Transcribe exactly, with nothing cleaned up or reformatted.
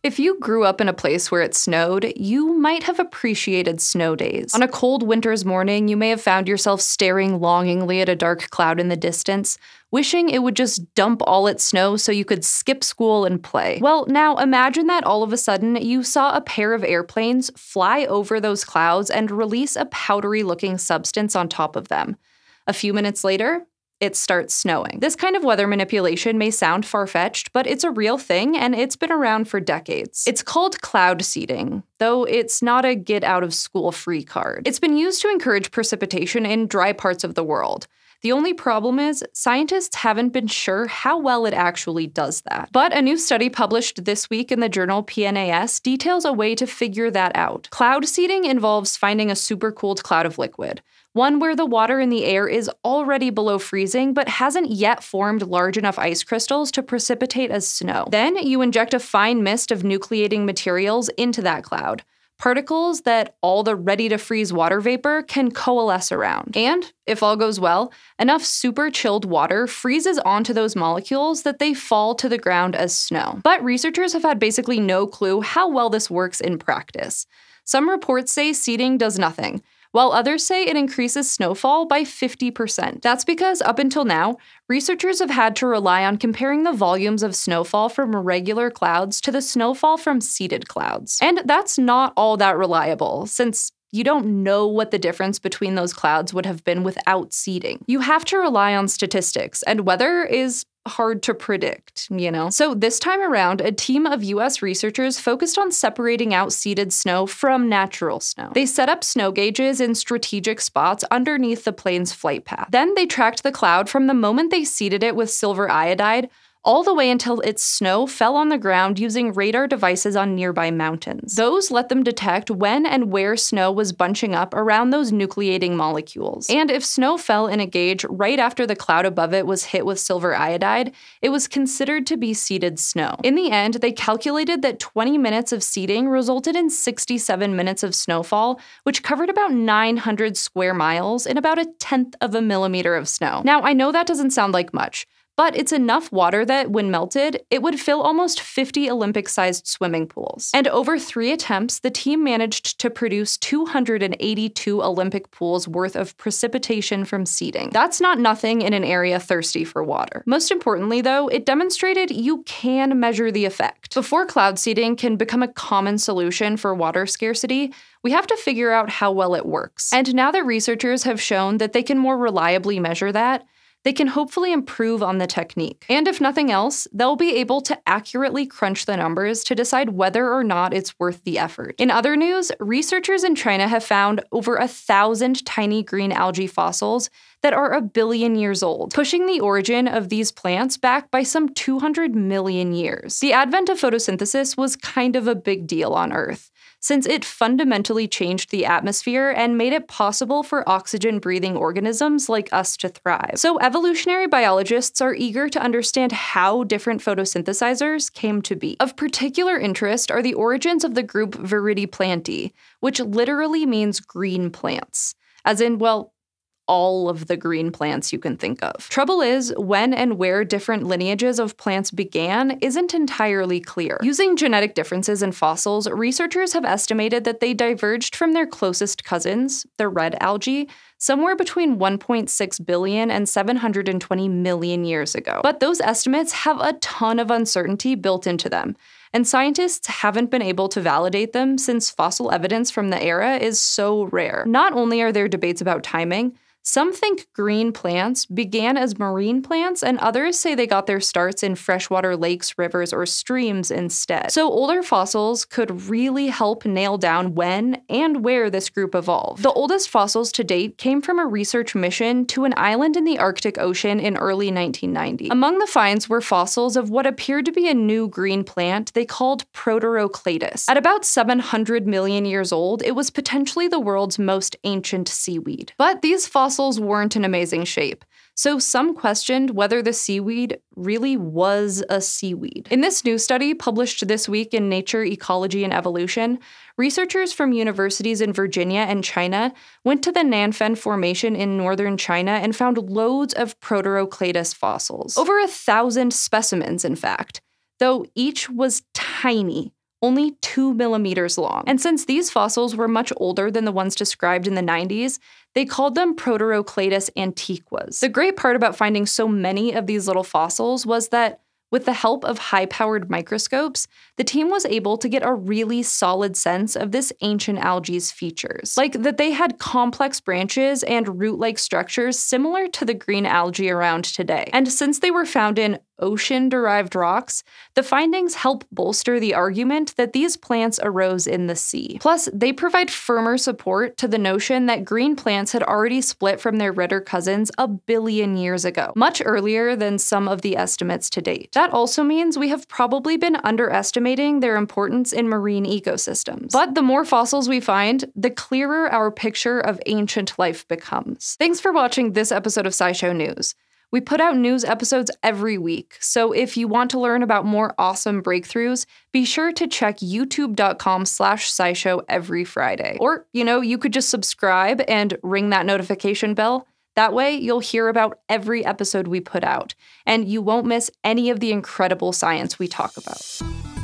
If you grew up in a place where it snowed, you might have appreciated snow days. On a cold winter's morning, you may have found yourself staring longingly at a dark cloud in the distance, wishing it would just dump all its snow so you could skip school and play. Well, now imagine that all of a sudden you saw a pair of airplanes fly over those clouds and release a powdery-looking substance on top of them. A few minutes later, it starts snowing. This kind of weather manipulation may sound far-fetched, but it's a real thing and it's been around for decades. It's called cloud seeding, though it's not a get-out-of-school-free card. It's been used to encourage precipitation in dry parts of the world. The only problem is, scientists haven't been sure how well it actually does that. But a new study published this week in the journal P N A S details a way to figure that out. Cloud seeding involves finding a supercooled cloud of liquid, one where the water in the air is already below freezing but hasn't yet formed large enough ice crystals to precipitate as snow. Then you inject a fine mist of nucleating materials into that cloud, particles that all the ready-to-freeze water vapor can coalesce around. And, if all goes well, enough super chilled water freezes onto those molecules that they fall to the ground as snow. But researchers have had basically no clue how well this works in practice. Some reports say seeding does nothing, while others say it increases snowfall by fifty percent. That's because up until now, researchers have had to rely on comparing the volumes of snowfall from regular clouds to the snowfall from seeded clouds. And that's not all that reliable, since you don't know what the difference between those clouds would have been without seeding. You have to rely on statistics, and weather is hard to predict, you know? So this time around, a team of U S researchers focused on separating out seeded snow from natural snow. They set up snow gauges in strategic spots underneath the plane's flight path. Then they tracked the cloud from the moment they seeded it with silver iodide all the way until its snow fell on the ground using radar devices on nearby mountains. Those let them detect when and where snow was bunching up around those nucleating molecules. And if snow fell in a gauge right after the cloud above it was hit with silver iodide, it was considered to be seeded snow. In the end, they calculated that twenty minutes of seeding resulted in sixty-seven minutes of snowfall, which covered about nine hundred square miles in about a tenth of a millimeter of snow. Now, I know that doesn't sound like much, but it's enough water that, when melted, it would fill almost fifty Olympic-sized swimming pools. And over three attempts, the team managed to produce two hundred eighty-two Olympic pools worth of precipitation from seeding. That's not nothing in an area thirsty for water. Most importantly, though, it demonstrated you can measure the effect. Before cloud seeding can become a common solution for water scarcity, we have to figure out how well it works. And now that researchers have shown that they can more reliably measure that, they can hopefully improve on the technique. And if nothing else, they'll be able to accurately crunch the numbers to decide whether or not it's worth the effort. In other news, researchers in China have found over a thousand tiny green algae fossils that are a billion years old, pushing the origin of these plants back by some two hundred million years. The advent of photosynthesis was kind of a big deal on Earth, since it fundamentally changed the atmosphere and made it possible for oxygen-breathing organisms like us to thrive. So evolutionary biologists are eager to understand how different photosynthesizers came to be. Of particular interest are the origins of the group Viridiplantae, which literally means green plants, as in, well, all of the green plants you can think of. Trouble is, when and where different lineages of plants began isn't entirely clear. Using genetic differences in fossils, researchers have estimated that they diverged from their closest cousins, the red algae, somewhere between one point six billion and seven hundred twenty million years ago. But those estimates have a ton of uncertainty built into them, and scientists haven't been able to validate them since fossil evidence from the era is so rare. Not only are there debates about timing, some think green plants began as marine plants, and others say they got their starts in freshwater lakes, rivers, or streams instead. So older fossils could really help nail down when and where this group evolved. The oldest fossils to date came from a research mission to an island in the Arctic Ocean in early nineteen ninety. Among the finds were fossils of what appeared to be a new green plant they called Proterocladus. At about seven hundred million years old, it was potentially the world's most ancient seaweed. But these fossils weren't in amazing shape, so some questioned whether the seaweed really was a seaweed. In this new study, published this week in Nature, Ecology, and Evolution, researchers from universities in Virginia and China went to the Nanfen Formation in northern China and found loads of Proterocladus fossils. Over a thousand specimens, in fact, though each was tiny, only two millimeters long. And since these fossils were much older than the ones described in the nineties, they called them Proterocladus antiquas. The great part about finding so many of these little fossils was that with the help of high-powered microscopes, the team was able to get a really solid sense of this ancient algae's features, like that they had complex branches and root-like structures similar to the green algae around today. And since they were found in ocean-derived rocks, the findings help bolster the argument that these plants arose in the sea. Plus, they provide firmer support to the notion that green plants had already split from their redder cousins a billion years ago, much earlier than some of the estimates to date. That also means we have probably been underestimating their importance in marine ecosystems. But the more fossils we find, the clearer our picture of ancient life becomes. Thanks for watching this episode of SciShow News. We put out news episodes every week, so if you want to learn about more awesome breakthroughs, be sure to check youtube.com slash scishow every Friday. Or, you know, you could just subscribe and ring that notification bell. That way, you'll hear about every episode we put out, and you won't miss any of the incredible science we talk about.